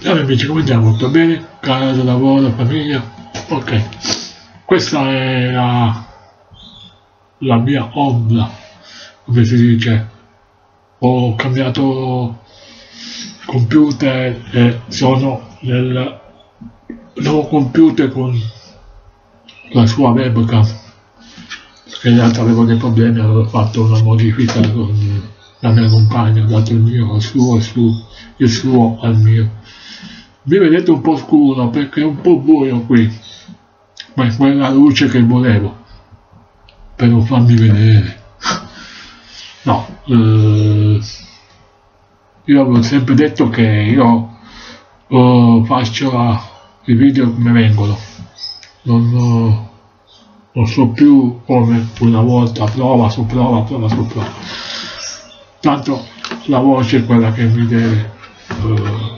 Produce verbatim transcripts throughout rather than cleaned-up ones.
Ciao amici, come andiamo? Tutto bene? Casa, lavoro, famiglia? Ok, questa è la, la mia ombra, come si dice. Ho cambiato computer e sono nel nuovo computer con la sua webcam, perché in realtà avevo dei problemi, avevo fatto una modifica con la mia compagna, ho dato il mio al suo, il suo, il suo al mio. Mi vedete un po' scuro perché è un po' buio qui, ma è quella luce che volevo per non farmi vedere. No, eh, io avevo sempre detto che io eh, faccio la, i video come vengono, non, eh, non so più come una volta prova su prova, prova su prova. Tanto la voce è quella che mi deve eh,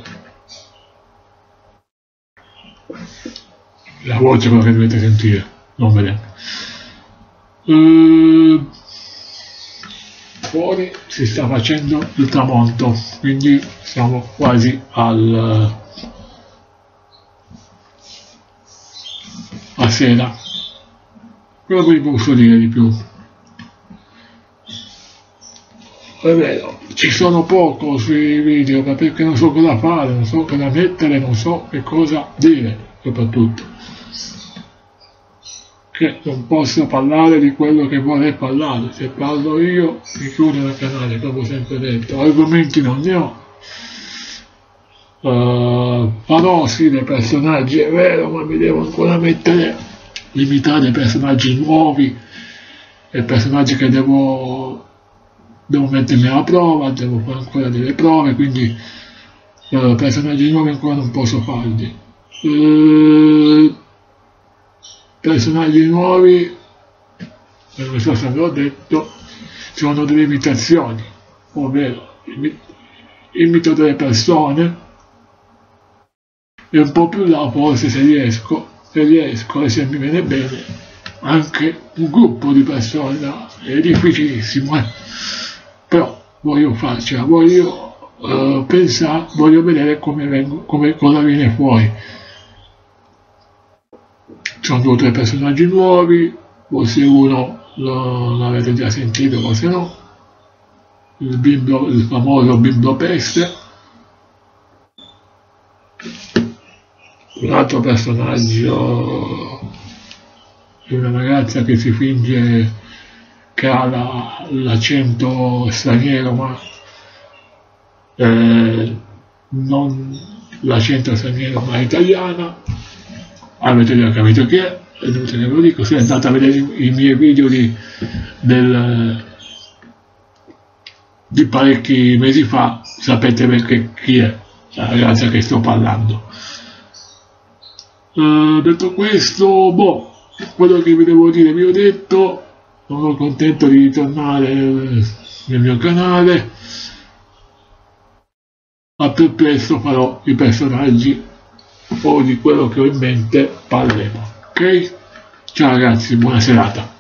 la voce è quella che dovete sentire, non vedete. Uh, fuori si sta facendo il tramonto, quindi siamo quasi al a sera. Quello che vi posso dire di più, è vero, ci sono poco sui video perché non so cosa fare, non so cosa mettere, non so che cosa dire soprattutto, che non posso parlare di quello che vorrei parlare. Se parlo io mi chiudo il canale, come ho sempre detto. Argomenti non ne ho. Uh, farò sì dei personaggi, è vero, ma mi devo ancora mettere, limitare ai personaggi nuovi e personaggi che devo, devo mettermi alla prova, devo fare ancora delle prove, quindi uh, personaggi nuovi ancora non posso farli. Uh, personaggi nuovi, non so se avevo detto, sono delle imitazioni, ovvero imito delle persone e un po' più là forse se riesco, se riesco e se mi viene bene anche un gruppo di persone, no? È difficilissimo, eh? Però voglio farcela, voglio uh, pensare, voglio vedere come, vengo, come cosa viene fuori. Sono due o tre personaggi nuovi, forse uno lo, l'avete già sentito, forse no, il, bimbo, il famoso Bimbo Peste, un altro personaggio di una ragazza che si finge che ha la, l'accento straniero, ma eh, non l'accento straniero ma italiana. Avete già capito chi è, è inutile che ve lo dico, se andate a vedere i, i miei video di, del, di parecchi mesi fa sapete perché chi è la ragazza che sto parlando. Uh, detto questo, boh, quello che vi devo dire vi ho detto, sono contento di ritornare nel mio canale, ma più presto farò i personaggi o di quello che ho in mente parleremo, ok? Ciao ragazzi, buona serata.